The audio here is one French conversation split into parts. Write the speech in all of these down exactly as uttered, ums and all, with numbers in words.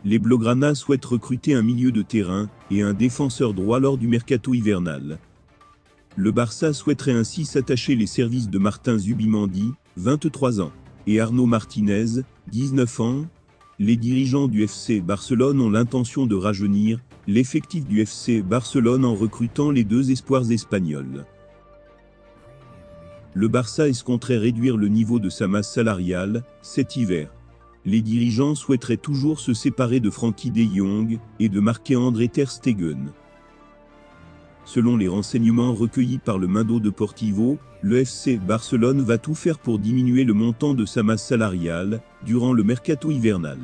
les Blaugrana souhaitent recruter un milieu de terrain et un défenseur droit lors du mercato hivernal. Le Barça souhaiterait ainsi s'attacher les services de Martin Zubimendi, vingt-trois ans, et Arnaud Martinez, dix-neuf ans. Les dirigeants du F C Barcelone ont l'intention de rajeunir l'effectif du F C Barcelone en recrutant les deux espoirs espagnols. Le Barça escompterait réduire le niveau de sa masse salariale cet hiver. Les dirigeants souhaiteraient toujours se séparer de Frenkie de Jong et de Marc-André ter Stegen. Selon les renseignements recueillis par le Mundo Deportivo, le F C Barcelone va tout faire pour diminuer le montant de sa masse salariale durant le mercato hivernal.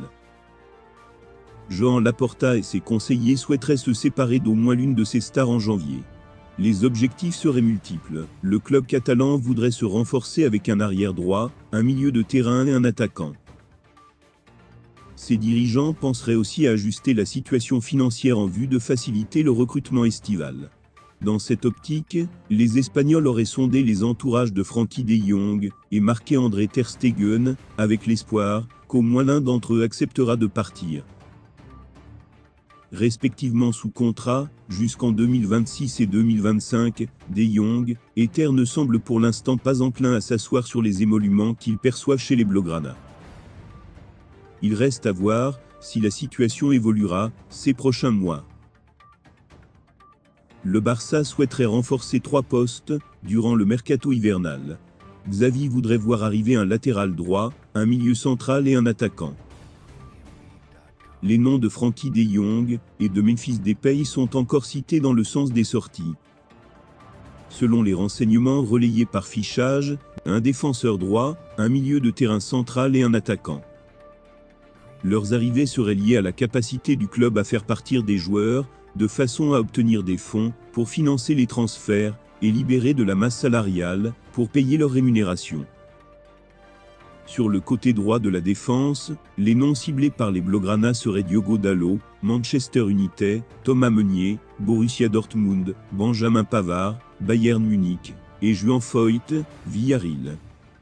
Joan Laporta et ses conseillers souhaiteraient se séparer d'au moins l'une de ses stars en janvier. Les objectifs seraient multiples. Le club catalan voudrait se renforcer avec un arrière droit, un milieu de terrain et un attaquant. Ses dirigeants penseraient aussi à ajuster la situation financière en vue de faciliter le recrutement estival. Dans cette optique, les Espagnols auraient sondé les entourages de Frenkie de Jong et Marc-André ter Stegen, avec l'espoir qu'au moins l'un d'entre eux acceptera de partir. Respectivement sous contrat, jusqu'en deux mille vingt-six et deux mille vingt-cinq, De Jong et Ter ne semblent pour l'instant pas enclins à s'asseoir sur les émoluments qu'ils perçoivent chez les Blaugrana. Il reste à voir si la situation évoluera ces prochains mois. Le Barça souhaiterait renforcer trois postes durant le mercato hivernal. Xavi voudrait voir arriver un latéral droit, un milieu central et un attaquant. Les noms de Frenkie de Jong et de Memphis Depay sont encore cités dans le sens des sorties. Selon les renseignements relayés par Fichage, un défenseur droit, un milieu de terrain central et un attaquant. Leurs arrivées seraient liées à la capacité du club à faire partir des joueurs, de façon à obtenir des fonds pour financer les transferts et libérer de la masse salariale pour payer leur rémunération. Sur le côté droit de la défense, les noms ciblés par les Blaugrana seraient Diogo Dalot, Manchester United, Thomas Meunier, Borussia Dortmund, Benjamin Pavard, Bayern Munich, et Juan Foyth, Villarreal.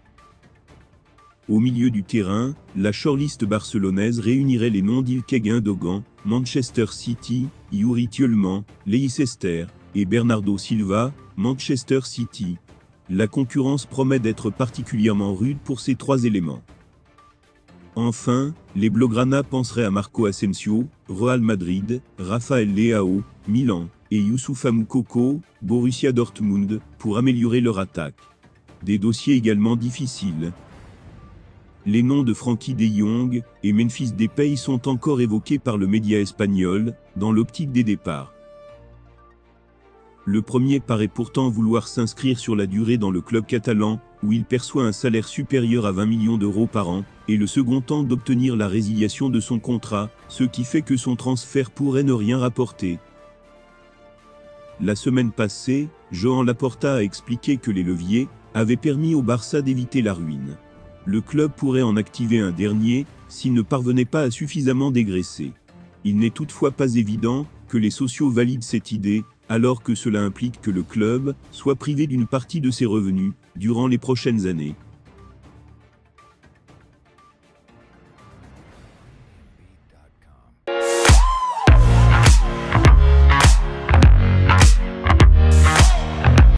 Au milieu du terrain, la shortlist barcelonaise réunirait les noms d'Ilkay Gündogan, Manchester City, Youri Tielemans, Leicester, et Bernardo Silva, Manchester City. La concurrence promet d'être particulièrement rude pour ces trois éléments. Enfin, les Blaugrana penseraient à Marco Asensio, Real Madrid, Rafael Leao, Milan, et Youssoufa Moukoko, Borussia Dortmund, pour améliorer leur attaque. Des dossiers également difficiles. Les noms de Frenkie de Jong et Memphis Depay sont encore évoqués par le média espagnol, dans l'optique des départs. Le premier paraît pourtant vouloir s'inscrire sur la durée dans le club catalan, où il perçoit un salaire supérieur à vingt millions d'euros par an, et le second tente d'obtenir la résiliation de son contrat, ce qui fait que son transfert pourrait ne rien rapporter. La semaine passée, Joan Laporta a expliqué que les leviers avaient permis au Barça d'éviter la ruine. Le club pourrait en activer un dernier, s'il ne parvenait pas à suffisamment dégraisser. Il n'est toutefois pas évident que les sociaux valident cette idée, alors que cela implique que le club soit privé d'une partie de ses revenus durant les prochaines années.